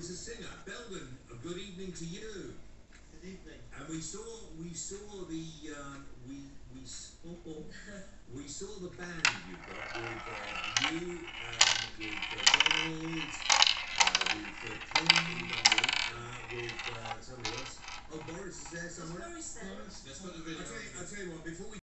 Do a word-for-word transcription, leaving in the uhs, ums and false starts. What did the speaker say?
is a singer. Belden, a good evening to you. Good evening. And we saw we saw the um, we we saw we saw the band you've got with uh, you um, with uh, Donald, uh, with uh, King, uh, with uh, somebody else. Oh, Boris is there somewhere. Boris there. Boris, Let's put the video. I'll tell you, I'll tell you what. Before we